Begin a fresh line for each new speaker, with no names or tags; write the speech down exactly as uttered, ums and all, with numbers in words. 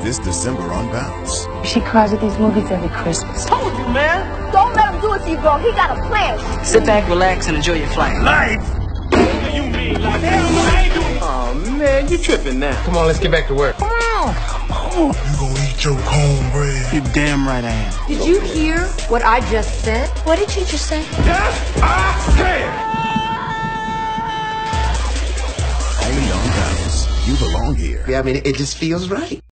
this December on Bounce.
She cries at these movies every Christmas.
Told you, man.
Don't let him do it to you, girl. He got a plan.
Sit back, relax, and enjoy your flight.
Life!
You mean like that?
Oh, man, you tripping now.
Come on, let's get back to work.
Come on! You gonna eat your cornbread?
You're damn right I am.
Did you hear what I just said?
What did you just say?
Yes, I can!
Only on Bounce. You belong here.
Yeah, I mean, it just feels right.